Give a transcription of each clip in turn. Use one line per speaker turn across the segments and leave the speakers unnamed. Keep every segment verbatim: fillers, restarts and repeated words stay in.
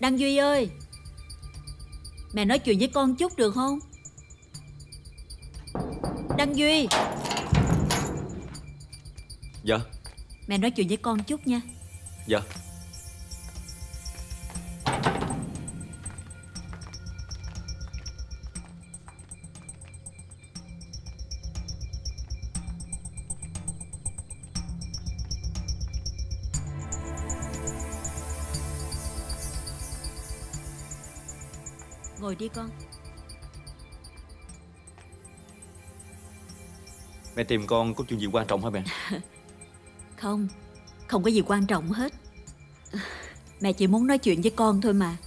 Đăng Duy ơi, mẹ nói chuyện với con chút được không? Đăng Duy.
Dạ.
Mẹ nói chuyện với con chút nha.
Dạ.
Ngồi đi con.
Mẹ tìm con có chuyện gì quan trọng hả mẹ?
Không, không có gì quan trọng hết. Mẹ chỉ muốn nói chuyện với con thôi mà.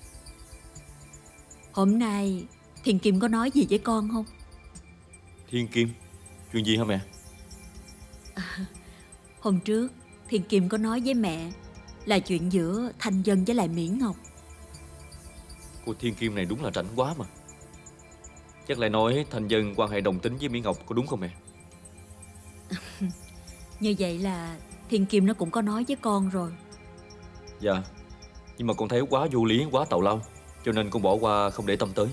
Hôm nay Thiên Kim có nói gì với con không?
Thiên Kim? Chuyện gì hả mẹ?
À, hôm trước Thiên Kim có nói với mẹ là chuyện giữa Thanh Dân với lại Mỹ Ngọc.
Cô Thiên Kim này đúng là rảnh quá mà. Chắc lại nói Thanh Dân quan hệ đồng tính với Mỹ Ngọc, có đúng không mẹ?
Như vậy là Thiên Kim nó cũng có nói với con rồi.
Dạ. Nhưng mà con thấy quá vô lý, quá tào lao, cho nên con bỏ qua không để tâm tới.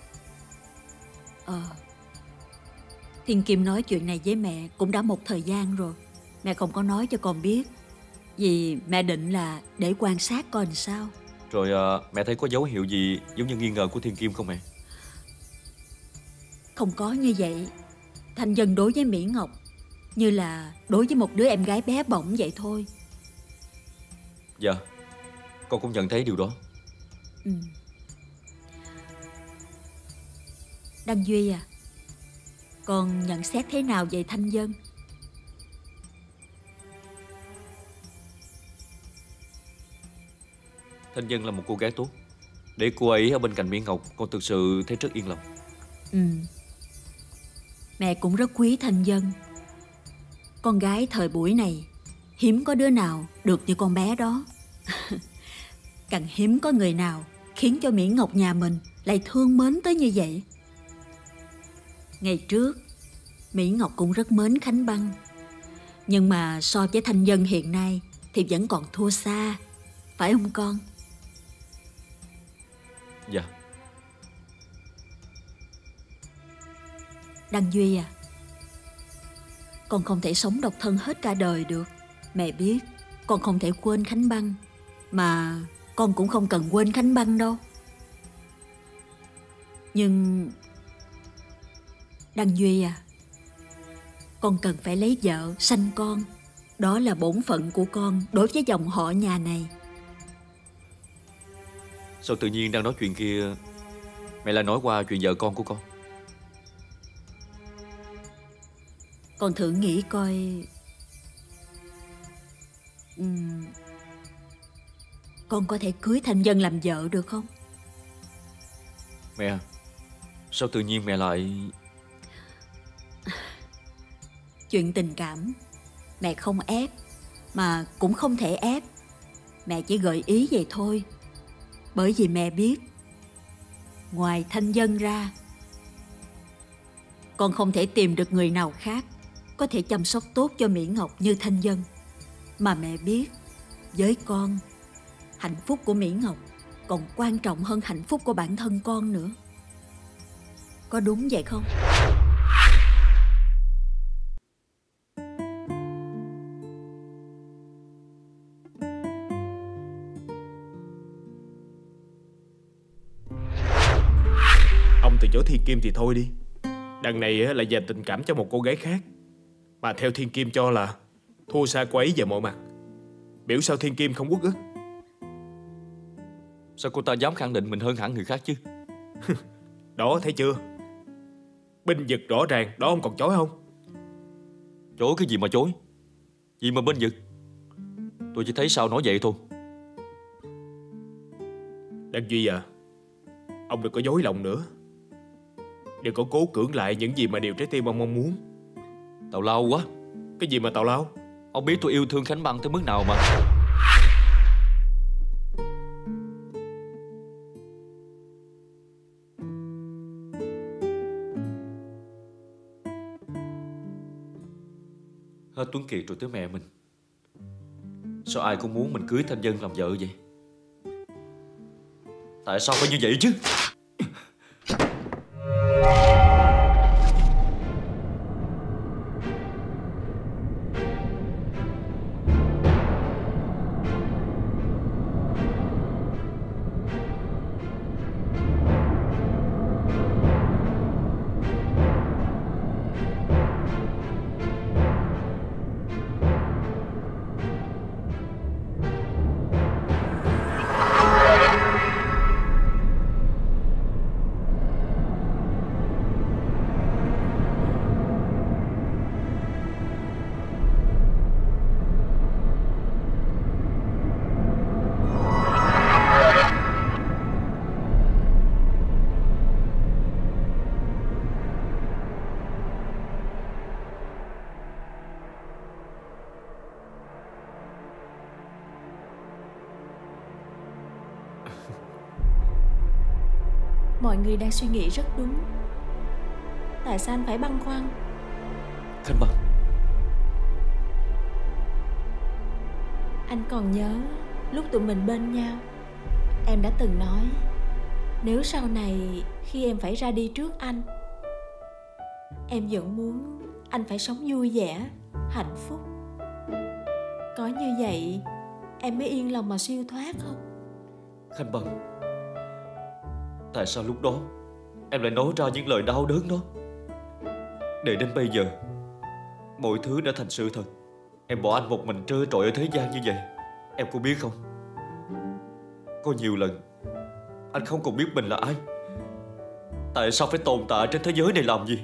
Ờ Thiên Kim nói chuyện này với mẹ cũng đã một thời gian rồi. Mẹ không có nói cho con biết, vì mẹ định là để quan sát coi làm sao.
Rồi à, mẹ thấy có dấu hiệu gì giống như nghi ngờ của Thiên Kim không mẹ?
Không có như vậy. Thanh Dân đối với Mỹ Ngọc như là đối với một đứa em gái bé bỏng vậy thôi.
Dạ, con cũng nhận thấy điều đó.
Ừ. Đăng Duy à, con nhận xét thế nào về Thanh Dân?
Thanh Dân là một cô gái tốt. Để cô ấy ở bên cạnh Mỹ Ngọc, con thực sự thấy rất yên lòng.
Ừ. Mẹ cũng rất quý Thanh Dân. Con gái thời buổi này hiếm có đứa nào được như con bé đó. Càng hiếm có người nào khiến cho Mỹ Ngọc nhà mình lại thương mến tới như vậy. Ngày trước Mỹ Ngọc cũng rất mến Khánh Băng, nhưng mà so với Thanh Dân hiện nay thì vẫn còn thua xa, phải không con?
Dạ.
Đăng Duy à, con không thể sống độc thân hết cả đời được. Mẹ biết con không thể quên Khánh Băng, mà con cũng không cần quên Khánh Băng đâu. Nhưng Đăng Duy à, con cần phải lấy vợ, sanh con. Đó là bổn phận của con đối với dòng họ nhà này.
Sao tự nhiên đang nói chuyện kia mẹ lại nói qua chuyện vợ con của con?
Con thử nghĩ coi, uhm, con có thể cưới Thanh Dân làm vợ được không?
Mẹ, sao tự nhiên mẹ lại...
Chuyện tình cảm mẹ không ép, mà cũng không thể ép. Mẹ chỉ gợi ý vậy thôi. Bởi vì mẹ biết ngoài Thanh Dân ra, con không thể tìm được người nào khác có thể chăm sóc tốt cho Mỹ Ngọc như Thanh Dân. Mà mẹ biết, với con, hạnh phúc của Mỹ Ngọc còn quan trọng hơn hạnh phúc của bản thân con nữa. Có đúng vậy không?
Ông từ chối Thiên Kim thì thôi đi. Đằng này là dành tình cảm cho một cô gái khác, mà theo Thiên Kim cho là thua xa cô ấy về mọi mặt. Biểu sao Thiên Kim không uất ức?
Sao cô ta dám khẳng định mình hơn hẳn người khác chứ?
Đó, thấy chưa? Binh vực rõ ràng, đó ông còn chối không?
Chối cái gì mà chối? Gì mà binh vực? Tôi chỉ thấy sao nói vậy thôi.
Đăng Duy à, ông đừng có dối lòng nữa. Đừng có cố cưỡng lại những gì mà điều trái tim ông mong muốn.
Tào lao quá.
Cái gì mà tào lao?
Ông biết tôi yêu thương Khánh Băng tới mức nào mà. Hết Tuấn Kiệt rồi tới mẹ mình. Sao ai cũng muốn mình cưới Thanh Dân làm vợ vậy? Tại sao phải như vậy chứ?
Mọi người đang suy nghĩ rất đúng. Tại sao anh phải băn khoăn?
Khánh Băng,
Anh còn nhớ lúc tụi mình bên nhau, em đã từng nói nếu sau này khi em phải ra đi trước anh, em vẫn muốn anh phải sống vui vẻ, hạnh phúc. Có như vậy em mới yên lòng mà siêu thoát không?
Khánh Băng, tại sao lúc đó em lại nói ra những lời đau đớn đó? Để đến bây giờ mọi thứ đã thành sự thật. Em bỏ anh một mình trơ trọi ở thế gian như vậy. Em có biết không, có nhiều lần anh không còn biết mình là ai. Tại sao phải tồn tại trên thế giới này làm gì?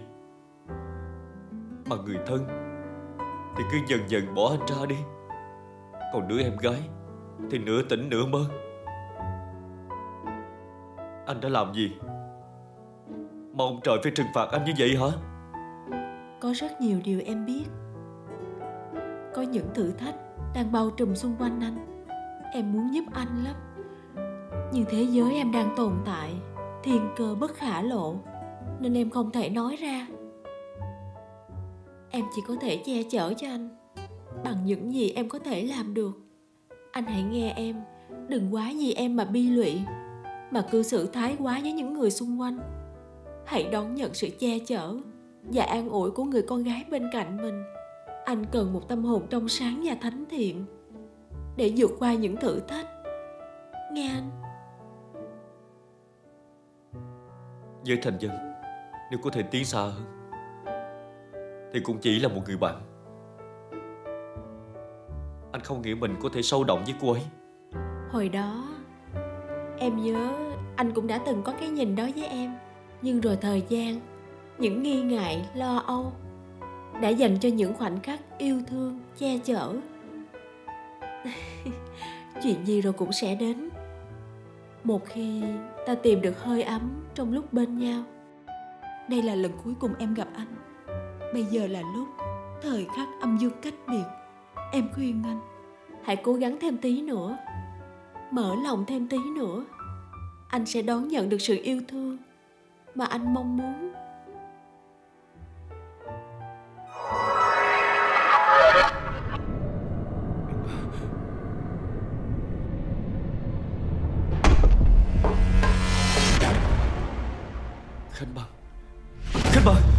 Mà người thân thì cứ dần dần bỏ anh ra đi. Còn đứa em gái thì nửa tỉnh nửa mơ. Anh đã làm gì mà ông trời phải trừng phạt anh như vậy hả?
Có rất nhiều điều em biết. Có những thử thách đang bao trùm xung quanh anh. Em muốn giúp anh lắm. Nhưng thế giới em đang tồn tại thiên cơ bất khả lộ, nên em không thể nói ra. Em chỉ có thể che chở cho anh bằng những gì em có thể làm được. Anh hãy nghe em, đừng quá vì em mà bi lụy, mà cư xử thái quá với những người xung quanh. Hãy đón nhận sự che chở và an ủi của người con gái bên cạnh mình. Anh cần một tâm hồn trong sáng và thánh thiện để vượt qua những thử thách. Nghe anh.
Với Thành Dân, nếu có thể tiến xa hơn thì cũng chỉ là một người bạn. Anh không nghĩ mình có thể sâu động với cô ấy.
Hồi đó em nhớ anh cũng đã từng có cái nhìn đó với em. Nhưng rồi thời gian, những nghi ngại, lo âu đã dành cho những khoảnh khắc yêu thương, che chở. Chuyện gì rồi cũng sẽ đến. Một khi ta tìm được hơi ấm trong lúc bên nhau.
Đây là lần cuối cùng em gặp anh. Bây giờ là lúc thời khắc âm dương cách biệt. Em khuyên anh
hãy cố gắng thêm tí nữa, mở lòng thêm tí nữa. Anh sẽ đón nhận được sự yêu thương mà anh mong muốn.
Khánh Băng, Khánh Băng.